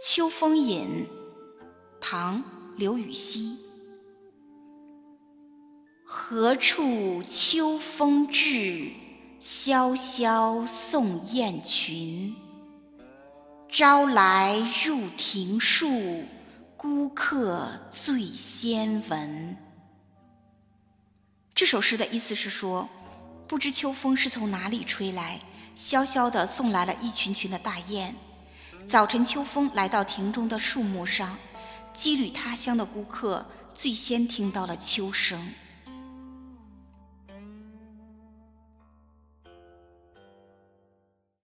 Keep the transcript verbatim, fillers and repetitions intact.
秋风引，唐·刘禹锡。何处秋风至，萧萧送雁群。朝来入庭树，孤客最先闻。这首诗的意思是说，不知秋风是从哪里吹来，萧萧地送来了一群群的大雁。早晨秋风来到庭中的树木上，羁旅他乡的孤客最先听到了秋声。